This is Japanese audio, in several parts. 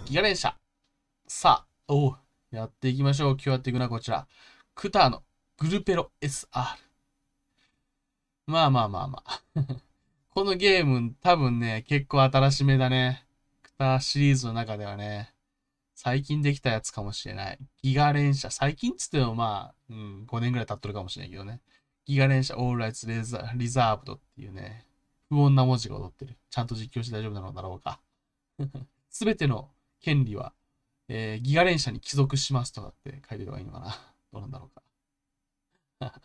ギガ連射。さあ、やっていきましょう。今日やっていくのはこちら。クターのグルペロ SR。まあ。このゲーム多分ね、結構新しめだね。クターシリーズの中ではね、最近できたやつかもしれない。ギガ連射。最近っつっても5年ぐらい経っとるかもしれないけどね。ギガ連射 All Rights Reserved っていうね、不穏な文字が踊ってる。ちゃんと実況して大丈夫なのだろうか。すべての権利は、ギガ連射に帰属しますとかって書いてればいいのかな。どうなんだろうか。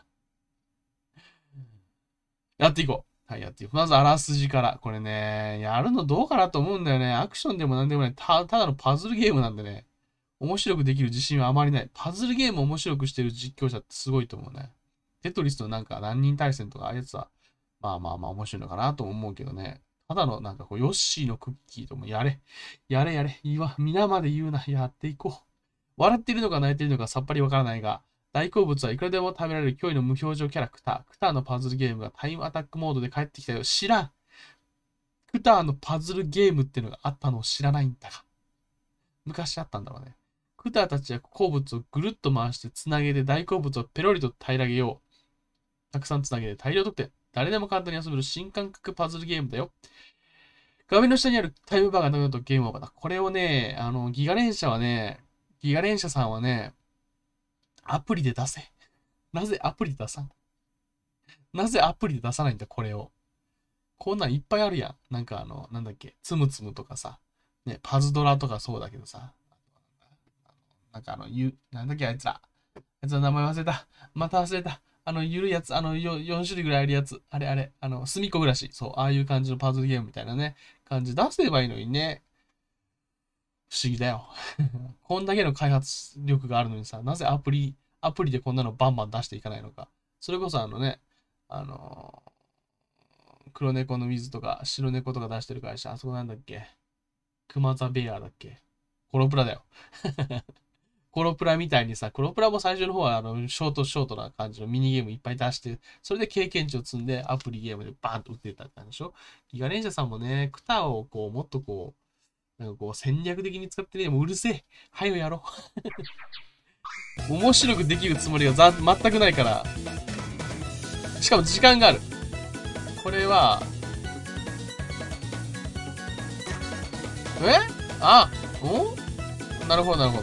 やっていこう。はい、やっていこう。まずあらすじから。これね、やるのどうかなと思うんだよね。アクションでもなんでもない。ただのパズルゲームなんでね。面白くできる自信はあまりない。パズルゲームを面白くしてる実況者ってすごいと思うね。テトリスのなんか何人対戦とかああいうやつは、まあ面白いのかなと思うけどね。ただのなんかこう、ヨッシーのクッキーともやれ。皆まで言うな。やっていこう。笑っているのか泣いているのかさっぱりわからないが、大好物はいくらでも食べられる驚異の無表情キャラクター。クターのパズルゲームがタイムアタックモードで帰ってきたよ。知らん。クターのパズルゲームっていうのがあったのを知らないんだが。昔あったんだろうね。クターたちは好物をぐるっと回してつなげて大好物をペロリと平らげよう。たくさんつなげて大量得点。誰でも簡単に遊べる新感覚パズルゲームだよ。画面の下にあるタイムバーがなくなるとゲームオーバーだ。これをね、ギガ連射さんはね、アプリで出せ。なぜアプリで出さん？なぜアプリで出さないんだ、これを。こんなんいっぱいあるやん。なんかなんだっけ、つむつむとかさ、ね、パズドラとかそうだけどさ、なんかなんだっけ、あいつら。あいつの名前忘れた。また忘れた。ゆるいやつ、4種類ぐらいあるやつ。あれ、すみっこ暮らし。そう、ああいう感じのパズルゲームみたいなね、感じ出せばいいのにね。不思議だよ。こんだけの開発力があるのにさ、なぜアプリでこんなのバンバン出していかないのか。それこそあの黒猫の水とか白猫とか出してる会社、あそこなんだっけ、熊ザベアだっけ、コロプラだよ。コロプラみたいにさ、コロプラも最初の方はショートな感じのミニゲームいっぱい出して、それで経験値を積んでアプリゲームでバーンと打ってたってんでしょ。ギガレンジャーさんもね、クタをこう、もっとこう、なんかこう戦略的に使ってね、もううるせえ。はよやろう。面白くできるつもりが全くないから。しかも時間がある。これは、なるほど。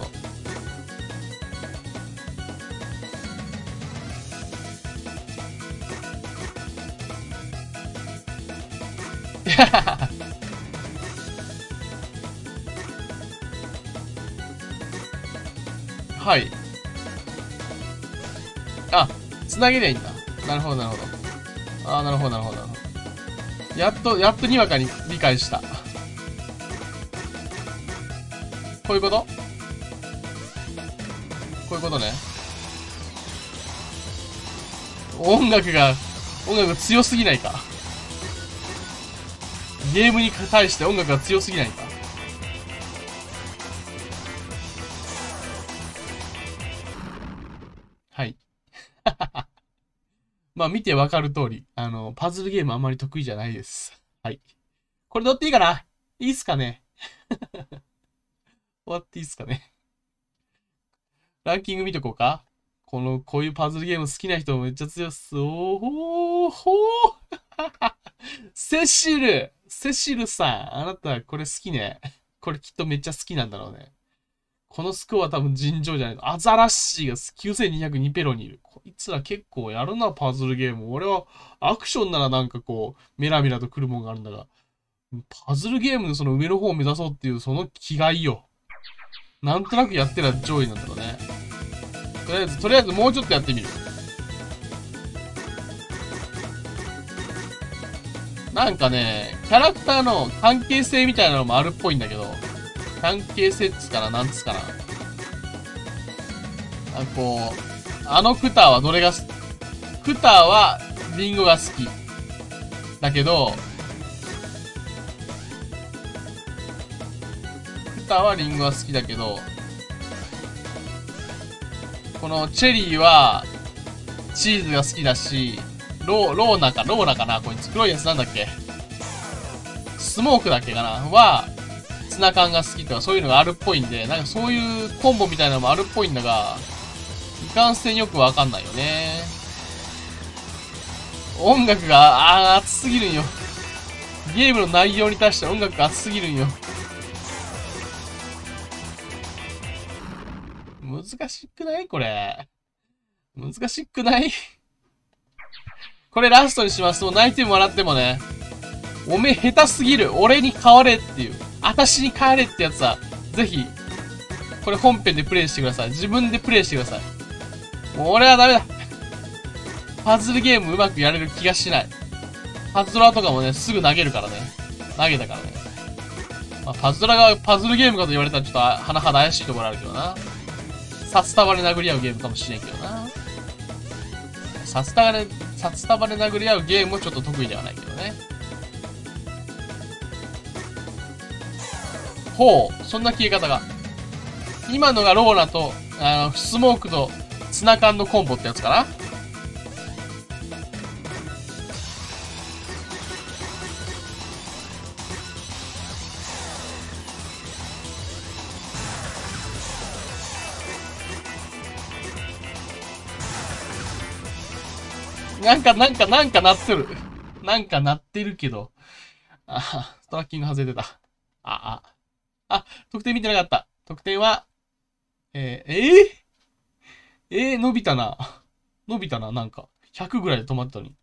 はい。つなげりゃいいんだ。なるほど。なるほど。やっとにわかに理解した。こういうことね。音楽強すぎないか。ゲームに対して音楽が強すぎないか。はい。まあ見てわかる通り、パズルゲームあんまり得意じゃないです。はい。これ乗っていいかな？いいっすかね？終わっていいっすかね？ランキング見とこうか。こういうパズルゲーム好きな人めっちゃ強そう。セシルさん。あなたこれ好きね。これきっとめっちゃ好きなんだろうね。このスコアは多分尋常じゃないの。アザラッシーが9202ペロにいる。こいつら結構やるな、パズルゲーム。俺はアクションならなんかこう、メラメラと来るもんがあるんだが、パズルゲームのその上の方を目指そうっていうその気概よ。なんとなくやってら上位なんだろうね。とりあえずもうちょっとやってみる。なんかね、キャラクターの関係性みたいなのもあるっぽいんだけど、関係性っつかな、なんつかな。こう、クターはクターはリンゴが好き。だけど、クターはリンゴが好きだけど、このチェリーはチーズが好きだし、ローナかなこいつ。黒いやつなんだっけ、スモークだっけかなは、ツツナ缶が好きとかそういうのがあるっぽいんで、なんかそういうコンボみたいなのもあるっぽいんだが、いかんせんよくわかんないよね。音楽が、熱すぎるんよ。ゲームの内容に対して音楽が熱すぎるんよ。難しくないこれ。難しくないこれラストにしますと、泣いても笑ってもね、おめえ下手すぎる。俺に変われっていう。私に変えれってやつは、ぜひ、これ本編でプレイしてください。自分でプレイしてください。もう俺はダメだ。パズルゲームうまくやれる気がしない。パズドラとかもね、すぐ投げるからね。投げたからね。まあ、パズドラがパズルゲームかと言われたらちょっと甚だ怪しいところあるけどな。札束で殴り合うゲームかもしれんけどな。札束で殴り合うゲームもちょっと得意ではないけどね。ほう、そんな消え方が。今のがローラと、スモークとツナ缶のコンボってやつかな。なんか鳴ってる。なんか鳴ってるけど。ストラッキング外れてた。得点見てなかった。得点は、伸びたな。伸びたな、なんか。100ぐらいで止まったのに。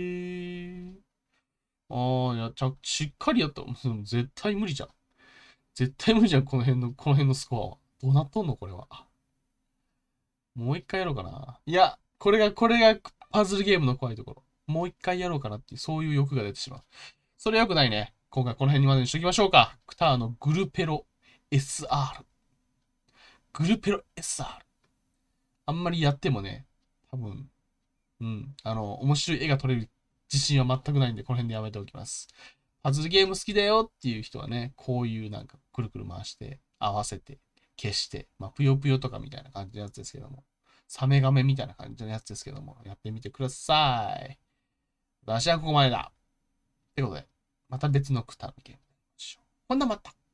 しっかりやった。絶対無理じゃん。絶対無理じゃん、この辺のスコアは。どうなっとんのこれは。もう一回やろうかな。いや、これがパズルゲームの怖いところ。もう一回やろうかなっていう、そういう欲が出てしまう。それ良くないね。今回この辺にまでにしときましょうか。クターのグルペロ SR。グルペロ SR。あんまりやってもね、多分、面白い絵が撮れる自信は全くないんで、この辺でやめておきます。パズルゲーム好きだよっていう人はね、こういうなんかくるくる回して、合わせて、消して、まあ、ぷよぷよとかみたいな感じのやつですけども、サメガメみたいな感じのやつですけども、やってみてください。私はここまでだ。ってことで、また別のクターのゲームでしょう。ほんなまた。